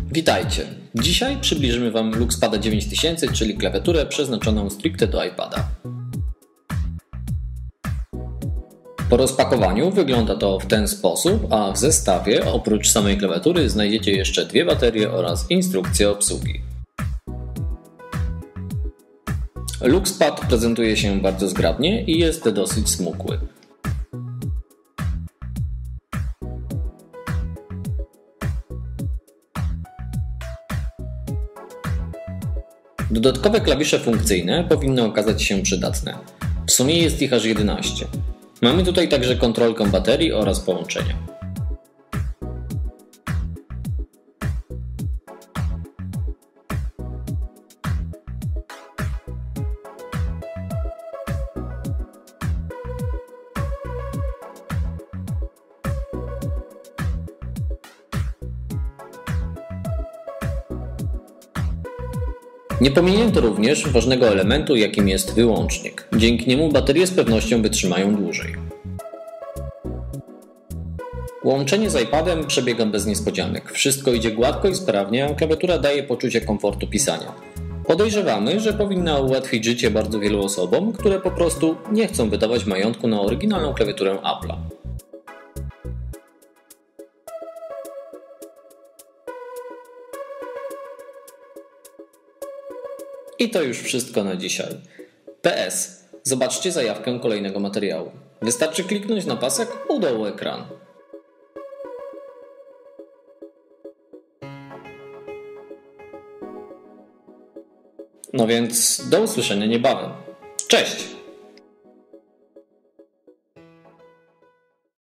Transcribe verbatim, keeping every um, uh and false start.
Witajcie! Dzisiaj przybliżymy Wam LuxPada dziewięć tysięcy, czyli klawiaturę przeznaczoną stricte do iPada. Po rozpakowaniu wygląda to w ten sposób, a w zestawie oprócz samej klawiatury znajdziecie jeszcze dwie baterie oraz instrukcję obsługi. LuxPad prezentuje się bardzo zgrabnie i jest dosyć smukły. Dodatkowe klawisze funkcyjne powinny okazać się przydatne. W sumie jest ich aż jedenaście. Mamy tutaj także kontrolkę baterii oraz połączenia. Nie pominięto również ważnego elementu, jakim jest wyłącznik. Dzięki niemu baterie z pewnością wytrzymają dłużej. Łączenie z iPadem przebiega bez niespodzianek. Wszystko idzie gładko i sprawnie, a klawiatura daje poczucie komfortu pisania. Podejrzewamy, że powinna ułatwić życie bardzo wielu osobom, które po prostu nie chcą wydawać majątku na oryginalną klawiaturę Apple'a. I to już wszystko na dzisiaj. P S. Zobaczcie zajawkę kolejnego materiału. Wystarczy kliknąć na pasek u dołu ekranu. No więc do usłyszenia niebawem. Cześć!